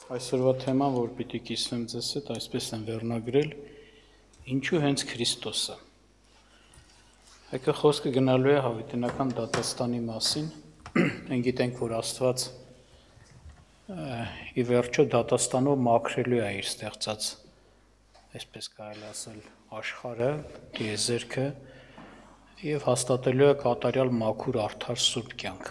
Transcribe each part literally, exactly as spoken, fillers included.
Այսօրվա թեման, որ պիտի կիսվեմ ձեզ հետ, այսպես եմ վերնագրել, ինչու հենց Քրիստոսը։ Այդը խոսքը գնալու է հավիտենական դատաստանի մասին, մենք գիտենք, որ Աստված ի վերջո դատաստանով մաքրելու է իր ստեղծած, այսպես կարելի ասել, աշխարհը, տիեզերքը եւ հաստատելու է կատարյալ մաքուր արդար սուրբ կյանք։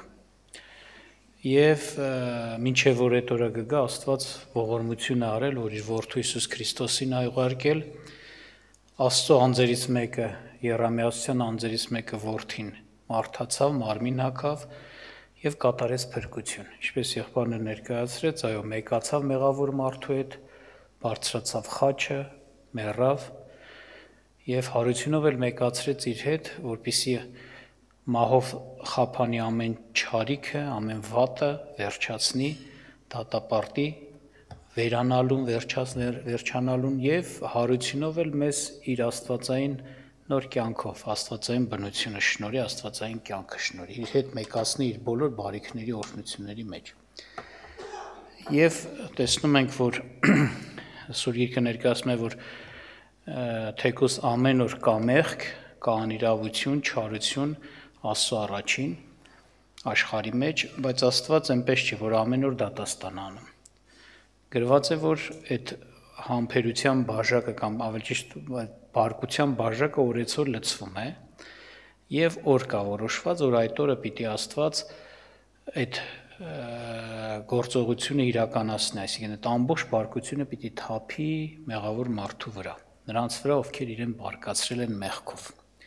Եվ մինչև որ այդ օրը կգա, Աստված ողորմություն է արել, որ իր որդու Հիսուս Քրիստոսին է ուղարկել, Աստծո անձերից մեկը, Եռամիասության անձերից մեկը որդին մարդացավ, մարմին հագավ եւ կատարեց փրկություն։ Ինչպես եղբայրն է ներկայացրեց, այո, մեկացավ մեղավոր մարդու հետ, բարձրացավ խաչը, մեռավ եւ հարությունով էլ մեկացրեց իր հետ, որպիսի մահով խափանի ամեն չարիքը, ամեն վատը վերջացնի, դատապարտի, վերանալուն, վերջանալուն եւ հարությունով էլ մեզ իր աստվածային նոր կյանքով, աստվածային բնությունը շնորհի, աստվածային կյանքը շնորհի, իր հետ մեկացնի իր բոլոր բարիքների օրհնությունների մեջ։ Եվ տեսնում ենք, որ Սուրբ Գիրքը ներկայացնում է, որ թեկուզ ամեն օր կա մեղք, կա անիրավություն, չարություն Աստծո առաջին աշխարհի մեջ, բայց Աստված այնպես չի, որ ամեն օր դատաստան անում։ Գրված է, որ այդ համբերության բաժակը կամ ավելի ճիշտ բարկության բաժակը օրեցօր լցվում է եւ օր կա որոշված, որ այդ օրը պիտի Աստված այդ գործողությունը իրականացնի, այսինքն այդ ամբողջ բարկությունը պիտի թափի մեղավոր մարդու վրա, նրանց վրա, ովքեր իրեն բարկացրել են մեղքով։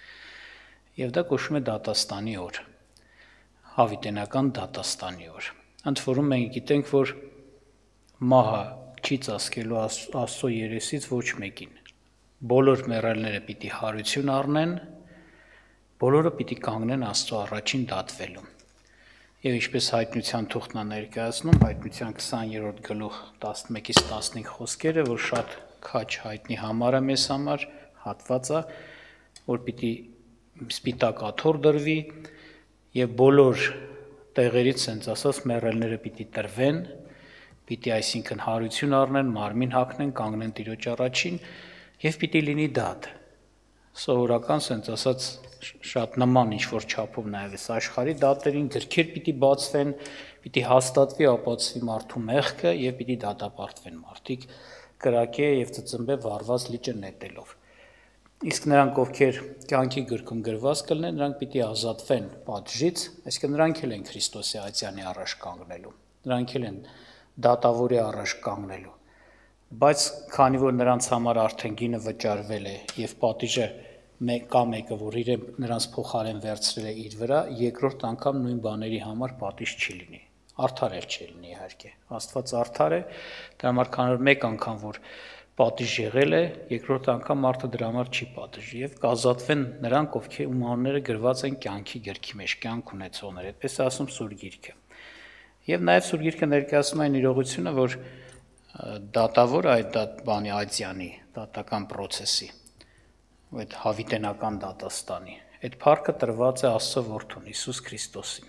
Եվ դա կոչվում է դատաստանի օր, հավիտենական դատաստանի օր։ Ընդ որում մենք գիտենք, որ մահը չի ծածկելու Աստծո երեսից ոչ մեկին։ Բոլոր մեռելները պիտի հարություն առնեն, բոլորը պիտի կանգնեն Աստծո առաջին դատվելու։ Եվ ինչպես հայտնության թուղթն է ներկայացնում, հայտնության քսաներորդ գլուխ տասնմեկից տասնհինգ խոսքերը, որ շատ քաչ հայտնի համար է մեզ համար, հատված է, որ պիտի սպիտակ աթոռ դրվի եւ բոլոր տեղերից sense ասած մեռելները պիտի տրվեն, պիտի այսինքն հարություն առնեն, մարմին հագնեն, կանգնեն Տիրոջ առաջին եւ պիտի լինի դատ։ Սովորական sense ասած շատ նման ինչ որ չափով նաեւ էս աշխարհի դատերին գրքեր պիտի բացվեն, պիտի հաստատվի ապացվի մարդու մեղքը եւ պիտի դատապարտվեն մարդիկ կրակե եւ ծծմբե վառված լիճը նետելով։ Իսկ նրանք, ովքեր կյանքի գրքում գրված կլինեն, նրանք պիտի ազատվեն պատժից, այսինքն նրանք էլ են Քրիստոսի այցյանի առաջ կանգնելու, նրանք էլ են դատավորի առաջ կանգնելու։ Բայց քանի որ նրանց համար արդեն գինը վճարվել է եւ պատիժը կա մեկը, որ իրեն նրանց փոխարեն վերցրել է իր վրա, երկրորդ անգամ նույն բաների համար պատիժ չի լինի։ Արդար էլ չի լինի իհարկե։ Աստված արդար է, դա համար քանի որ մեկ անգամ որ պատիժ եղել է, երկրորդ անգամ մարդը դրա համար չի պատժի եւ կազատվեն նրանք, ովքեր ում անունները գրված են կյանքի գրքի մեջ, կյանք ունեցողներ, այդպես է ասում Սուրբ Գիրքը։ Եվ նաեւ Սուրբ Գիրքը ներկայացնում է այն իրողությունը, որ դատավոր այդ բանի այցյանի, դատական process-ի, այդ հավիտենական դատաստանի, այդ փառքը տրված է Աստծո որդուն Հիսուս Քրիստոսին։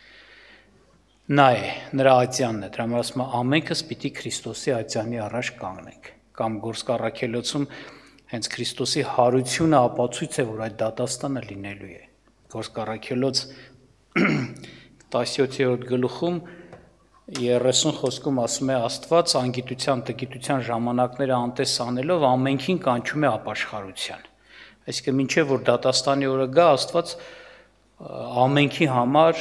Նա է, նրա այցյանն է, դրա համար ասում է ամենքս պիտի Քրիստոսի այցյանի առաջ կանգնենք։ Կամ Գործկառաքելոցում հենց Քրիստոսի հարությունը ապացույց է, որ այդ դատաստանը լինելու է։ Գործկառաքելոց տասնյոթերորդ գլուխում երեսուն խոսքում ասում է Աստված անգիտության, տգիտության ժամանակները անտես անելով ամենքին կանչում է ապաշխարության։ Այսինքն մինչև որ դատաստանի օրը գա, Աստված ամենքի համար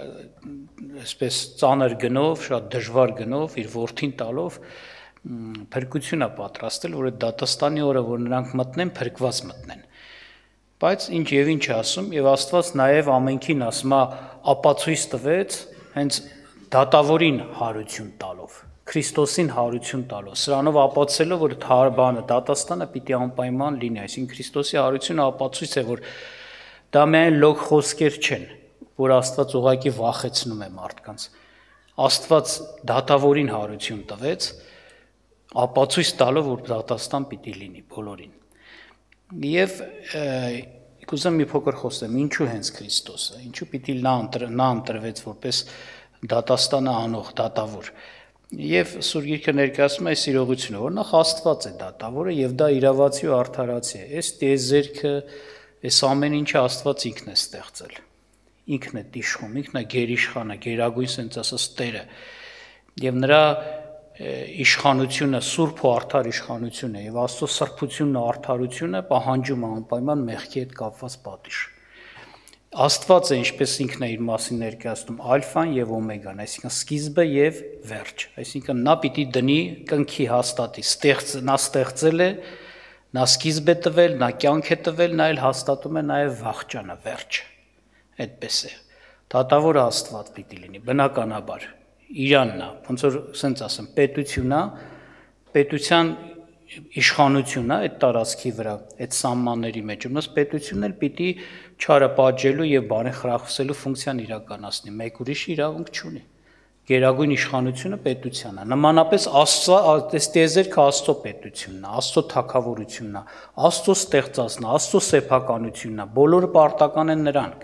այսպես ծանր գնով, շատ դժվար գնով իր որդին տալով փրկություն է պատրաստել, որ այդ դատաստանի օրը, որ նրանք մտնեն, փրկված մտնեն։ Բայց ինչ եւ ինչ է ասում, եւ Աստված նաեւ ամենքին ասում է ապացույց տվեց հենց դատավորին հարություն տալով, Քրիստոսին հարություն տալով, սրանով ապացուցելով, որ բանը դատաստանը պիտի անպայման լինի, այսինքն Քրիստոսի հարությունը ապացույց է, որ դա միայն լոկ խոսքեր չեն, որ Աստված ուղղակի վախեցնում է մարդկանց։ Աստված դատավորին հարություն տվեց, ապացույց տալով, որ դատաստան պիտի լինի բոլորին։ Եվ կուզեմ մի փոքր խոսեմ, ինչու հենց Քրիստոսը, ինչու պիտի նա ընտրվեց որպես դատաստանը անող դատավոր։ Եվ Սուրբ Գիրքը ներկայացնում է այս իրողությունը, որ նախ Աստված է դատավորը եւ դա իրավացի ու արդարացի է։ Այս տիեզերքը, այս ամեն ինչը Աստված ինքն է ստեղծել։ Ինքն է իշխում, ինքն է գերիշխանը, գերագույն sense ասած Տերը։ Եվ նրա իշխանությունը, սուրբ ու արդար իշխանությունը եւ Աստծո սրբությունն ու արդարությունը պահանջում է անպայման մեղքի հետ կապված պատիժ։ Աստված է, ինչպես ինքն է իր մասին ներկայացնում, ալֆան եւ օմեգան, այսինքն սկիզբը եւ վերջ, այսինքն նա պիտի դնի կնքի հաստատի, ստեղծ նա ստեղծել է, նա սկիզբ է տվել, նա կյանք է տվել, նա էլ հաստատում է նաեւ վախճանը, վերջ։ Այդպես է։ Դատավորը Աստված պիտի լինի, բնականաբար, Իրանն է, ոնց որ ասենց ասեմ, պետությունն է, պետության իշխանությունն է այդ տարածքի վրա, այդ սահմանների մեջ, ումնաս պետությունն էլ պիտի չարը պատժելու եւ բարեն խրախուսելու ֆունկցիան իրականացնի, մեկ ուրիշ իրավունք չունի։ Գերագույն իշխանությունը պետությանն է։ Նմանապես Աստծո, այս տիեզերքը Աստծո պետությունն է, Աստծո թագավորությունն է, Աստծո ստեղծածն է, Աստծո սեփականությունն է, բոլորը պարտական են նրան։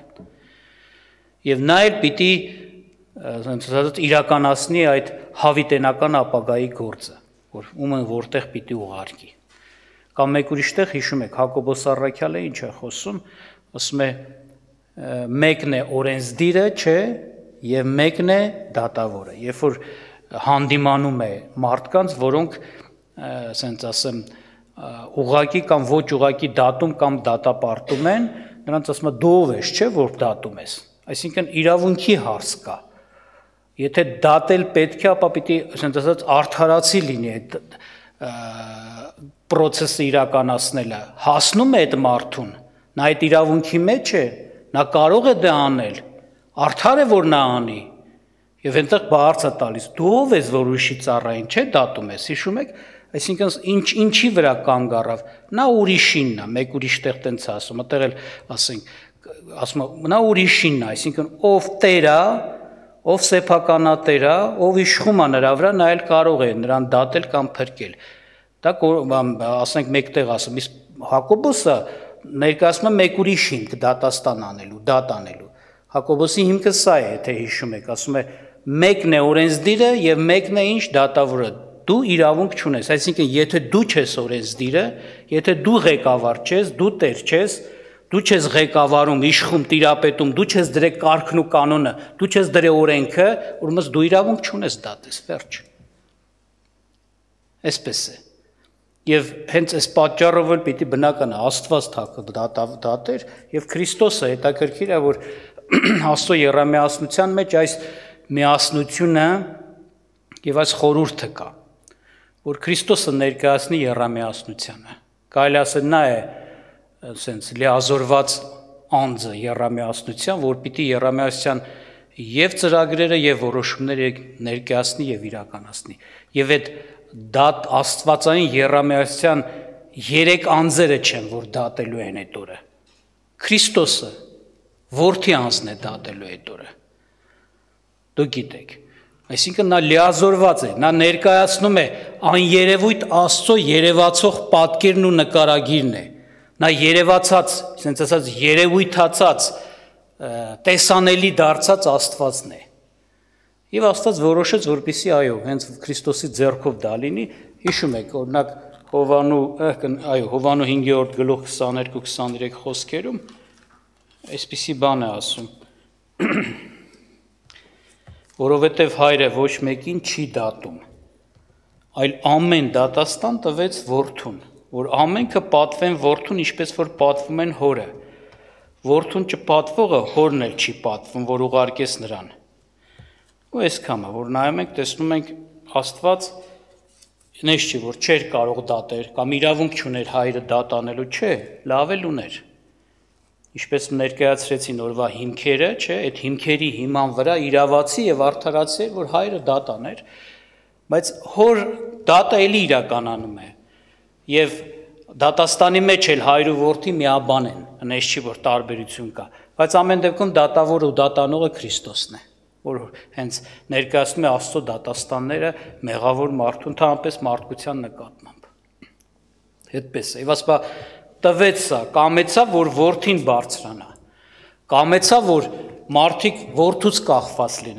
Եվ նա էլ պիտի ասենց ասած իրականացնի այդ հավիտենական ապագայի գործը, որ ումը որտեղ պիտի ուղարկի։ Կամ մեկ ուրիշ տեղ հիշում եք Հակոբոս Առաքյալը ինչ է խոսում, ասում է մեկն է օրենսդիրը, չէ, եւ մեկն է դատավորը։ Երբ որ հանդիմանում է մարդկանց, որոնք ասենց ասեմ ուղակի կամ ոչ ուղակի դատում կամ դատապարտում են, նրանց ասում է դու ով ես, չէ, որ դատում ես։ Այսինքն իրավունքի հարց կա։ Եթե դատել պետք է, ապա պիտի, ասենք ասած, արդարացի լինի այդ process-ը իրականացնելը, հասնում է այդ մարդուն, նա այդ իրավունքի մեջ է, նա կարող է դա անել, արդար է որ նա անի, եւ այնտեղ բարձ է տալիս, դու ով ես որ ուրիշի ծառային, չէ, դատում ես, հիշում եք, այսինքն ինչ ինչի վրա կանգ առավ, նա ուրիշինն է, մեկ ուրիշ տեղ տենց ասում, այդտեղ էլ ասենք, ասում նա ուրիշինն է, այսինքն ով Տեր է, ով սեփականատեր է, ով իշխում է նրա վրա, նա էլ կարող է նրան դատել կամ փրկել։ Դա ասենք մեկտեղ ասում, իսկ Հակոբոսը ներկայացնում է մեկ ուրիշ հիմք դատաստան անելու, դատ անելու։ Հակոբոսի հիմքը սա է, եթե հիշում եք, ասում է մեկն է օրենսդիրը եւ մեկն է ինչ դատավորը։ Դու իրավունք չունես, այսինքն եթե դու չես օրենսդիրը, եթե դու ղեկավար չես, դու տեր չես, դու չես ղեկավարում, իշխում, տիրապետում, դու չես դրել կարգն ու կանոնը, դու չես դրել օրենքը, ուրեմն դու իրավունք չունես դատես, վերջ։ Այսպես է։ Եվ հենց այս պատճառով էլ պիտի բնական է Աստված դատեր եւ Քրիստոսը հետաքրքիր է, որ Աստծո եռամիասնության մեջ այս միասնությունը եւ այս խորհուրդը կա, որ Քրիստոսը ներկայացնի եռամիասնությանը։ Կարելի ասել նա է ասենց լիազորված անձը եռամիասնության, որ պիտի եռամիասնության եւ ծրագրերը եւ որոշումները ներկայացնի եւ իրականացնի։ Եվ այդ դատ աստվածային եռամիասնության երեք անձերը չեն, որ դատելու են այդ օրը։ Քրիստոսը որդի անձն է դատելու այդ օրը։ Դուք գիտեք, այսինքն նա լիազորված է, նա ներկայացնում է աներևույթ Աստծո երևացող պատկերն ու նկարագիրն է։ Նա երևացած, ասենց ասած երևույթացած, տեսանելի դարձած Աստվածն է։ Եվ Աստված որոշեց, որպեսզի այո, հենց Քրիստոսի ձեռքով դա լինի, հիշում եք, օրինակ Հովանու, այո, Հովանու հինգերորդ գլուխ քսաներկու քսաներեք խոսքերում այսպիսի բան է ասում. որովհետև հայրը ոչ մեկին չի դատում, այլ ամեն դատաստան տվեց որդուն, որ ամենքը պատվեն որդուն, ինչպես որ պատվում են հորը, որդուն չպատվողը հորն էլ չի պատվում, որ ուղարկես նրան։ Ու այսքան է, որ նայում ենք, տեսնում ենք Աստված նես չի, որ չէր կարող դատեր, կամ իրավունք չուներ հայրը դատ անելու, չէ, լավ էլ ուներ։ Ինչպես ներկայացրեցին օրվա հիմքերը, չէ, այդ հիմքերի հիման վրա իրավացի եւ արդարացի էր, որ հայրը դատ աներ, բայց հոր դատը էլի իրականանում է։ Եվ դատաստանի մեջ էլ հայր ու որդի միաբան են, նես չի, որ տարբերություն կա, բայց ամեն դեպքում դատավորը ու դատանողը Քրիստոսն է, որ հենց ներկայացնում է Աստծո դատաստանները մեղավոր մարդու, ընդհանրապես մարդկության նկատմամբ։ Այդպես է, եւ ասպա տվեց սա, կամեցա, որ որդին բարձրանա, կամեցա, որ մարդիկ որդուց կախված լինեն,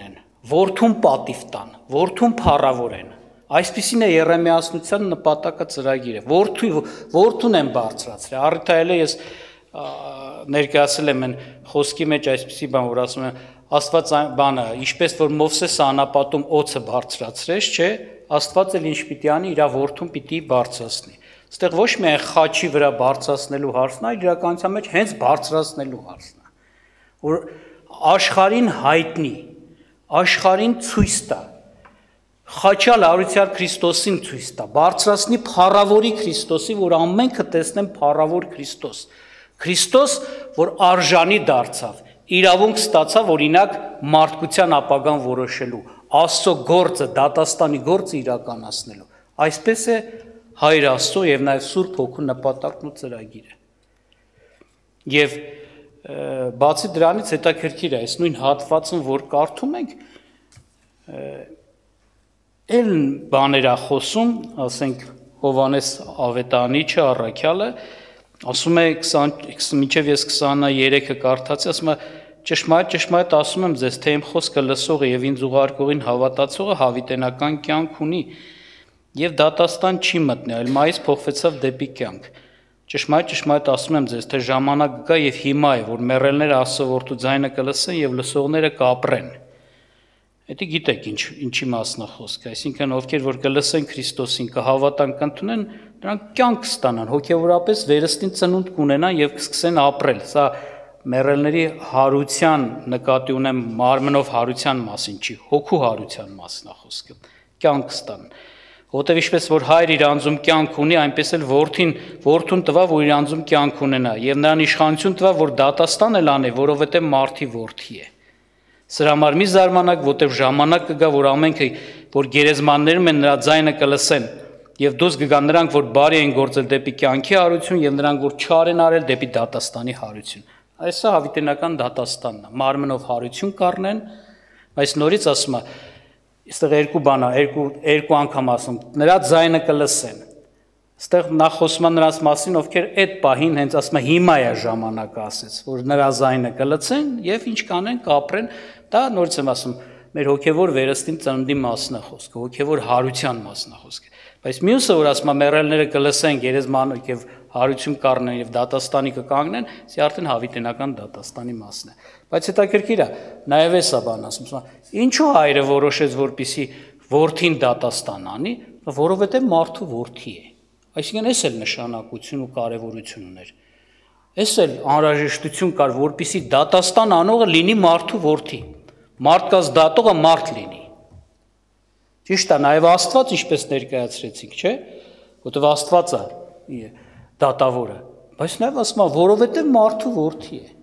որդուն պատիվ տան, որդուն փառավորեն։ Այսպիսին է Երեմիասնության նպատակը ծրագիրը։ Որդու որդուն են բարձրացրել։ Առիթայել է ես ներկայացել եմ այն խոսքի մեջ այսպիսի բան, որ ասում են Աստված բանը, ինչպես որ Մովսեսը անապատում օձը բարձրացրեց, չէ, Աստված էլ ինչ պիտի անի, իր որդուն պիտի բարձրացնի։ Այստեղ ոչ միայն խաչի վրա բարձրացնելու հարցն է, այլ իրականության մեջ հենց բարձրացնելու հարցն է, որ աշխարհին հայտնի, աշխարհին ցույց տա, խաչալ արույցյալ Քրիստոսին ցույց տա, բարձրացնի փառավորի Քրիստոսի, որ ամենքը տեսնեն փառավոր Քրիստոս, Քրիստոս, որ արժանի դարձավ, իրավունք ստացավ օրինակ մարդկության ապագան որոշելու, Աստծո գործը, դատաստանի գործը իրականացնելու։ Այսպես է Հայր Աստծո եւ նաեւ Սուրբ Հոգու նպատակն ու ծրագիրը։ Եվ բացի դրանից հետաքրքիր է, այս նույն հատվածում, որ կարդում ենք, էլ բաներ է խոսում, ասենք Հովհաննես Ավետարանիչը, առաքյալը, ասում է մինչև ես քսաներեքը կարդացի, ասում է ճշմարիտ ճշմարիտ ասում եմ ձեզ, թե իմ խոսքը լսողը եւ ինձ ուղարկողին հավատացողը հավիտենական կյանք ունի եւ դատաստան չի մտնի, այլ մայից փոխվեցավ դեպի կյանք։ Ճշմարիտ ճշմարիտ ասում եմ ձեզ, թե ժամանակ կա եւ հիմա է, որ մեռելները Աստծո որդու ձայնը կլսեն եւ լսողները կապրեն։ Դա գիտեք ինչ ինչի մասն է խոսքը, այսինքն ովքեր որ կլսեն Քրիստոսին, կհավատան, կընդունեն, նրանք կյանք ստանան, հոգեորապես վերստին ծնունդ կունենան եւ կսկսեն ապրել։ Սա մեռելների հարության նկատի ունեմ մարմնով հարության մասին չի, հոգու հարության մասն է խոսքը, կյանք ստանան։ Որտեւ ինչպես որ հայր իր անձում կյանք ունի, այնպես էլ որդին, որդուն տվավ, որ իր անձում կյանք ունենա, եւ նրան իշխանություն տվավ, որ դատաստան էլ անե, որովհետեւ մարդի որդի է։ Սրա համար մի զարմանաք, որտեւ ժամանակ կգա, որ ամենքը, որ գերեզմաններում են նրա ձայնը կլսեն, եւ դուրս կգան նրանք, որ բարի են գործել դեպի կյանքի հարություն, եւ նրանք, որ չար են արել դեպի դատաստանի հարություն։ Այսա հավիտենական դատաստանն է, մարմնով հարություն կառնեն, բայց նորից ասում է, այստեղ երկու բան է, երկու երկու անգամ ասում, նրա ձայնը կլսեն։ Այստեղ նախ խոսում է նրանց մասին, ովքեր այդ պահին հենց ասում է հիմա է ժամանակը ասեց, որ նրա ձայնը կլսեն եւ ինչ կանեն, կապրեն, դա նորից եմ ասում, մեր հոգեվոր վերստին ծննդի մասն է խոսքը, հոգեվոր հարության մասն է խոսքը։ Բայց մյուսը, որ ասում է մեռելները կլսեն գերեզմանը եւ հարություն կառնեն եւ դատաստանի կկանգնեն, սա արդեն հավիտենական դատաստանի մասն է։ Բայց հետաքրքիր է, նաեւ էսա բան ասում, ինչու հայրը որոշեց, որպիսի որդին դատաստան անի, որովհետեւ մարդու որդի է։ Այսինքն էս էլ նշանակություն ու կարեւորություն ուներ։ Էս էլ անհրաժեշտություն կար, որպիսի դատաստան անողը լինի մարդու որդի։ Մարդկաց դատողը մարդ լինի։ Ճիշտ է, նաև Աստված ինչպես ներկայացրեցինք, չէ՞, որովհետև Աստվածը է դատավորը, բայց նաև ասում է, որովհետև մարդու որդի է։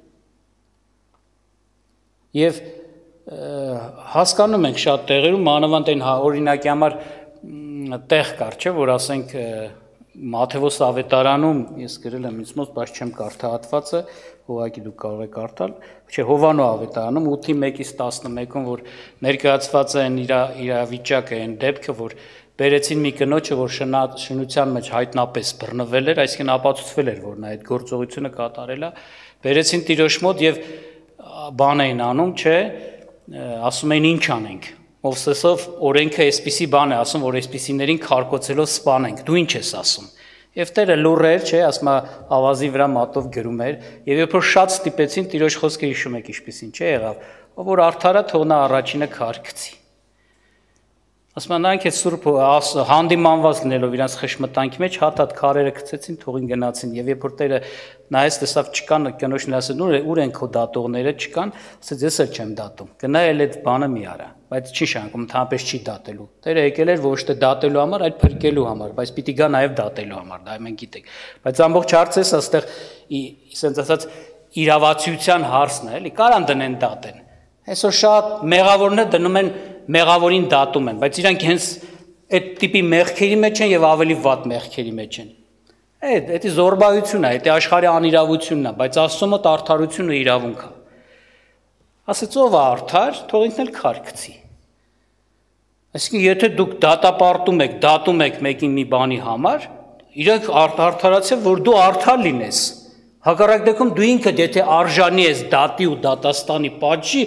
Եվ հասկանում ենք շատ տեղերում, մանավանդ այն օրինակի համար տեղ կար, չէ՞, որ ասենք Մատթեոս Ավետարանում ես գրել եմ ինձ մոտ, բայց չեմ կարդա հատվածը, ուղղակի դուք կարող եք կարդալ, չէ, Հովանո Ավետարանում ութի մեկից տասնմեկում, որ ներկայացված է իր իրավիճակը, այն դեպքը, որ բերեցին մի կնոջը, որ շնության մեջ հայտնապես բռնվել էր, այսինքն ապացուցվել էր, որ նա այդ գործողությունը կատարել է, բերեցին տիրոջ մոտ եւ բան էին անում, չէ, ասում էին ինչ անենք։ Մովսեսով օրենքը այսպիսի բան է ասում, որ այսպիսիներին քարկոծելով սպանենք։ Դու ինչ ես ասում։ Եվ Տերը լուռ էր, չէ, ասում է ավազի վրա մատով գրում էր, եւ երբ որ շատ ստիպեցին, տիրոջ խոսքը հիշում եք ինչպիսին, չէ, եղավ, որ արդարը թող նա առաջինը քարկցի։ Ասում են նրանք այդ սուրբ հանդիմանված լինելով իրանց խշմտանքի մեջ հատ-հատ քարերը գցեցին, թողին գնացին, եւ երբ որ Տերը նայեց տեսավ չկան, կնոջն ասել, ուր են քո դատողները, չկան, ասեց ես էլ չեմ դատում։ Գնա էլ այդ բանը մի արա, բայց չի շարունակում, ընդհանրապես չի դատելու։ Տերը եկել էր ոչ թե դատելու համար, այլ փրկելու համար, բայց պիտի գա նաեւ դատելու համար, դա մենք գիտենք։ Բայց ամբողջ հարցը այստեղ ասենց ասած իրավացիության հարցն է, էլի, կարան դնեն դատեն։ Այսօր շատ մեղավորներ դնում են մեղավորին դատում են, բայց իրանք հենց այդ տիպի մեղքերի մեջ են եւ ավելի վատ մեղքերի մեջ են։ Այդ դա զորբայությունն է, դա աշխարհի անիրավությունն է, բայց Աստծո մոտ արդարությունը իրավունք է։ Ասեց ով է արդար, թող ինքն էլ քարկցի։ Այսինքն եթե դուք դատապարտում եք, դատում եք մեկին մի բանի համար, իրենք արդարացիա, որ դու արդար լինես։ Հակառակ դեպքում դու ինքդ եթե արժանի ես դատի ու դատաստանի պատժի,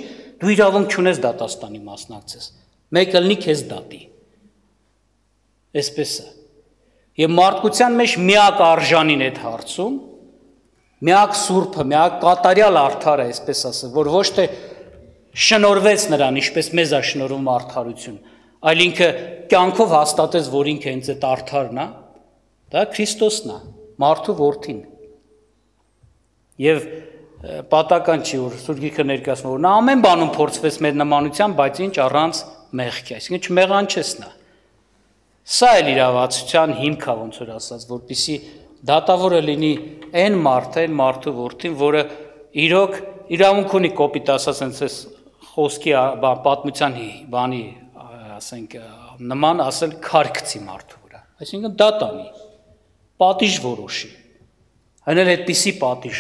Դու իրավունք չունես դատաստանի մասնակցես։ Մեկը լինի քեզ դատի։ Այսպես է։ Եվ մարդկության մեջ միակ արժանին այդ հարցում, միակ սուրբը, միակ կատարյալ արդարը, այսպես ասել, որ ոչ թե շնորհվեց նրան, ինչպես մեզ է շնորհում արդարություն, այլ ինքը կյանքով հաստատեց, որ ինքը հենց այդ արդարն է, դա Քրիստոսն է, մարդու որդին։ Եվ պատական չի, որ Սուրբ Գիրքը ներկայացնում, որ նա ամեն բանում փորձվեց մեր նմանությամբ, բայց ինչ առանց մեղքի, այսինքն չմեղանչեց նա։ Սա էլ իրավացության հիմք է, ոնց որ ասած, որպեսզի դատավորը լինի այն մարդը, այն մարդու որդին, որը իրոք իրավունք ունի կոպիտ ասած այնպես խոսքի պատմության բանի, ասենք, նման ասել քարքցի մարդու վրա։ Այսինքն դատանի, պատիժ որոշի։ Այն էլ այդպիսի պատիժ։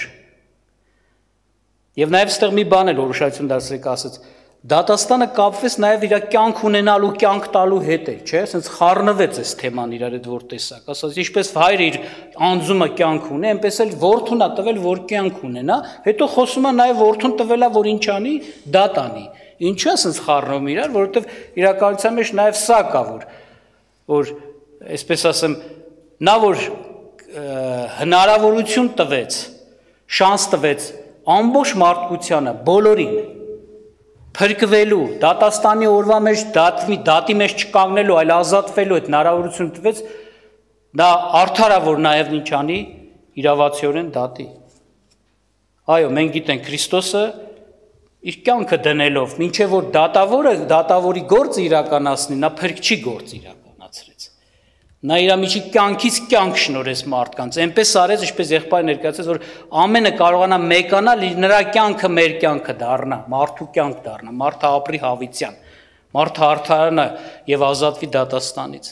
Եվ նաև ստեղ մի բան էլ որոշություն դարձրեք ասած, դատաստանը կապվեց նաև իր կյանք ունենալու, կյանք տալու հետ է, չէ՞, ասենց խառնվեց այս թեման իրար այդ որ տեսակ, ասած ինչպես հայրը իր անձումը կյանք ունի, այնպես էլ որդուն է տվել, որ կյանք ունենա, հետո խոսում է նաև որդուն տվելա, որ ինչ անի, դատանի։ Ինչու է ասենց խառնում իրար, որովհետև իրականության մեջ նաև սա կա, որ որ այսպես ասեմ, նա որ հնարավորություն տվեց, շանս տվեց ամբողջ մարդկությանը, բոլորին փրկվելու, դատաստանի օրվա մեջ դատվի, դատի մեջ չկանգնելու, այլ ազատվելու այդ հնարավորություն տվեց, դա արդար է, որ նաև ինչ անի, իրավացիորեն դատի։ Այո, մենք գիտենք Քրիստոսը իր կյանքը դնելով, մինչև որ դատավորը դատավորի գործը իրականացնի, նա փրկչի գործ իրականացրեց։ Նա իր միջի կյանքից կյանք շնորհեց մարդկանց, այնպես արեց, ինչպես եղբայրը ներկայացրեց, որ ամենը կարողանա մեկանալ, նրա կյանքը մեր կյանքը դառնա, մարդու կյանք դառնա, մարդը ապրի հավիտյան, մարդը արդարանա եւ ազատվի դատաստանից։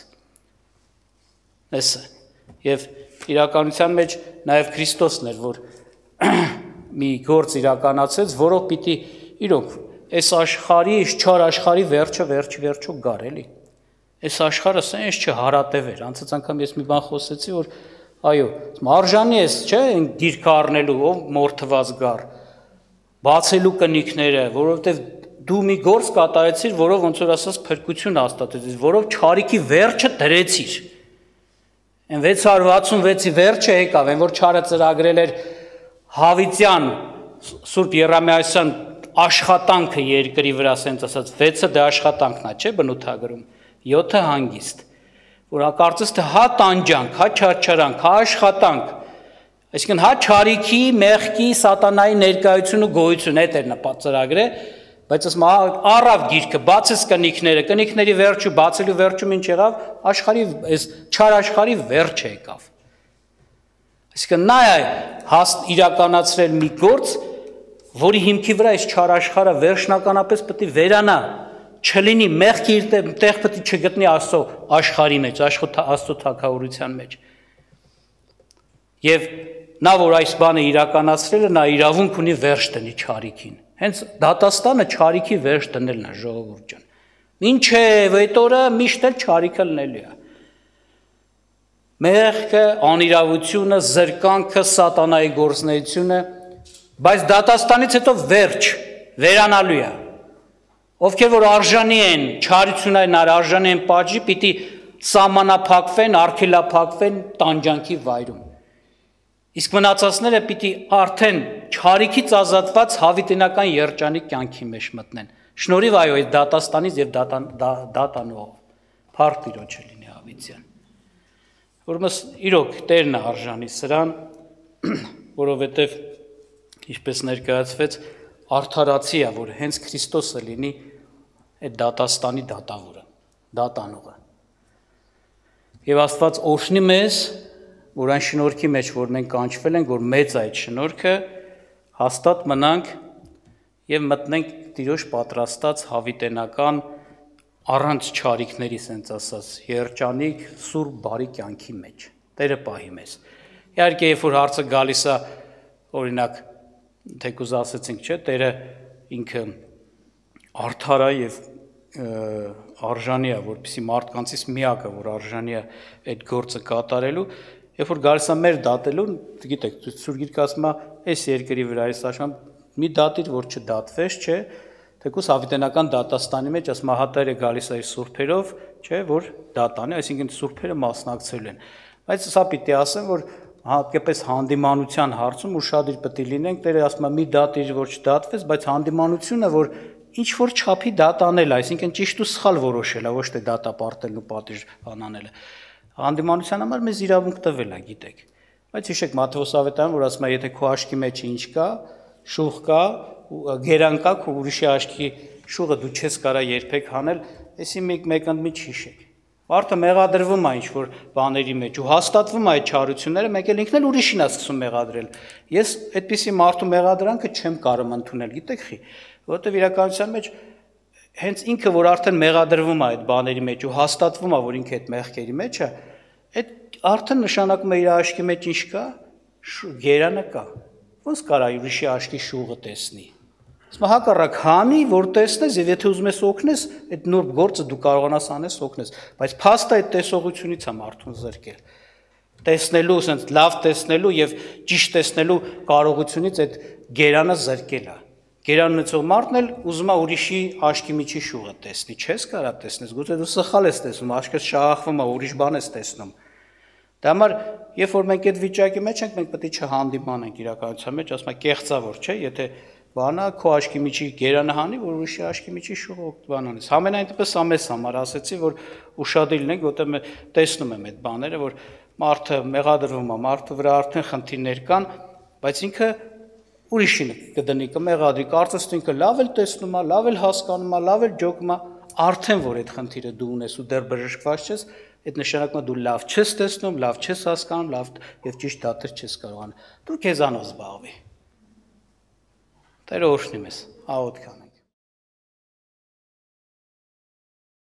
Էսը։ Եվ իրականության մեջ նաեւ Քրիստոսն էր, որ մի գործ իրականացրեց, որով պիտի իրոք այս աշխարհի, այս չար աշխարհի վերջը վերջ վերջո գար էլի։ Այս աշխարհը սենց չհարատև էր, անցած անգամ ես մի բան խոսեցի, որ այո, արժանի ես, չէ, այն դիրքը առնելու, ով մորթված գար, բացելու կնիքները, որովհետև դու մի գործ կատարեցիր, որով ոնց որ ասած փրկություն հաստատեցիր, որով չարիքի վերջը դրեցիր։ Այն վեց հարյուր վաթսունվեցի վերջը եկավ, այն որ չարը ծրագրել էր հավիտյան Սուրբ Երեմիասյան աշխատանքը երկրի վրա, ասենց ասած, վեցը դա աշխատանքն է, չէ, բնութագրում։ յոթը հանգիստ, որ կարծես թե հա տանջանք, հա չարչարանք, հա աշխատանք, այսինքն հա չարիքի, մեղքի, սատանայի ներկայություն ու գոյություն հետ էր ծրագրը, բայց ասում առավ գիրքը, բացեց կնիքները, կնիքների վերջու, բացելու վերջում ինչ եղավ, աշխարհի այս չար աշխարհի վերջը եկավ։ Այսինքն նա է հաստ իրականացրել մի գործ, որի հիմքի վրա այս չար աշխարհը վերջնականապես պետք է վերանա, չլինի մեղքի իր տեղ պետք է չգտնի Աստծո աշխարհի մեջ, Աստծո թագավորության մեջ։ Եվ նա որ այս բանը իրականացրել է, նա իրավունք ունի վերջ դնի չարիքին։ Հենց դատաստանը չարիքի վերջ դնելն է, ժողովուրդ ջան։ Մինչև այդ օրը միշտ էլ չարիքը լինելու է։ Մեղքը, անիրավությունը, զրկանքը, սատանայի գործունեությունը, բայց դատաստանից հետո վերջ, վերանալու է։ Ովքեր որ արժանի են, չարությունային արժանի են պատժի, պիտի սահմանափակվեն, արգելափակվեն տանջանքի վայրում։ Իսկ մնացածները պիտի արդեն չարիքից ազատված հավիտենական երջանի կյանքի մեջ մտնեն։ Շնորհիվ այո, այդ դատաստանից եւ դատանով փառք Տիրոջը լինի հավիտյան։ Որովհետեւ իրոք Տերն է արժանի սրան, որովհետեւ ինչպես ներկայացվեց, արդարացի է, որ հենց Քրիստոսը լինի այդ դատաստանի դատավորը, դատանողը։ Եվ Աստված օրհնի մեզ, որ այն շնորհքի մեջ, որ մենք կանչվել ենք, որ մեծ այդ շնորհքը հաստատ մնանք եւ մտնենք Տիրոջ պատրաստած հավիտենական առանց չարիքների, ասենց ասած, երջանիկ սուրբ բարի կյանքի մեջ։ Տերը պահի մեզ։ Իհարկե, երբ որ հարցը գալիս է, օրինակ, թեկուզ ասեցինք, չէ, Տերը ինքը արդար է եւ արժանի է, որպեսզի մարդկանցից միակը, որ արժանի է այդ գործը կատարելու, երբ որ գալիս է մեր դատելու, գիտեք, Սուրբ Գիրքը ասում է, այս երկրի վրա այս աշխարհում մի դատիր, որ չդատվես, չէ, թեկուզ հավիտենական դատաստանի մեջ աս մահատար է գալիս այս սուրբերով, չէ, որ դատանի, այսինքն սուրբերը մասնակցել են։ Բայց սա պիտի ասեմ, որ հատկապես հանդիմանության հարցում ուշադիր պետք է լինենք, դերը ասում եմ մի դատիր, որ չդատվեց, բայց հանդիմանությունը, որ ինչ որ չափի դատանել, այսինքն ճիշտ ու սխալ որոշել է, ոչ թե դատապարտելն ու պատիժ անանելը։ Հանդիմանության համար մեզ իրավունք տվել է, գիտեք։ Բայց հիշեք Մատթեոս Ավետարանը, որ ասում է, եթե քո աչքի մեջ ինչ կա, շուղ կա, գերան կա, քո ուրիշի աչքի շուղը դու չես կարա երբեք հանել, այսի մեկ մեկընդմիջ հիշեք։ Մարդը մեղադրվում է ինչ-որ բաների մեջ ու հաստատվում է այդ չարությունները, մեկ էլ ինքն էլ ուրիշին է սկսում մեղադրել։ Ես այդպիսի մարդու մեղադրանքը չեմ կարող ընդունել, գիտեք խի, որովհետև իրականության մեջ հենց ինքը, որ արդեն մեղադրվում է այդ բաների մեջ ու հաստատվում է, որ ինքը այդ մեղքերի մեջ է, այդ արդեն նշանակում է իր աչքի մեջ ինչ կա, գերանը կա։ Ոնց կարա ուրիշի աչքի շուղը տեսնի։ Իսկ հակառակ հանի, որ տեսնես եւ եթե ուզում ես օգնես, այդ նուրբ գործը դու կարողանաս անես օգնես, բայց փաստը այդ տեսողությունից է մարդուն զրկել։ Տեսնելու, ասենց լավ տեսնելու եւ ճիշտ տեսնելու կարողությունից այդ գերանը զրկել է։ Գերան ունեցող մարդն էլ ուզում է ուրիշի աչքի միջի շուղը տեսնի, չես կարա տեսնես, գուցե դու սխալ ես տեսնում, աչքս շաղախվում է, ուրիշ բան ես տեսնում։ Դա համար, երբ որ մենք այդ վիճակի մեջ ենք, մենք պետք է չհանդիմանենք իրականության մեջ, ասում եմ կեղծավոր, չէ, եթե բանա քո աչքի միջի գերանը հանի, որ ուրիշի աչքի միջի շուղը բան անես։ Համենայն դեպս ամես համար ասեցի, որ ուշադիր լինենք, որտեղ տեսնում եմ այդ բաները, որ մարդը մեղադրվում է, մարդու վրա արդեն խնդիրներ կան, բայց ինքը ուրիշին կդնի կմեղադրի, կարծես թե ինքը լավ էլ տեսնում է, լավ էլ հասկանում է, լավ էլ ջոկում է, արդեն որ այդ խնդիրը դու ունես ու դեռ բժշկված ես, այդ նշանակում է դու լավ չես տեսնում, լավ չես հասկանում, լավ եւ ճիշտ դատել չես կարողանում։ Դու քեզանով զբաղվի։ Տերը օրհնի մեզ, աղոթք անենք։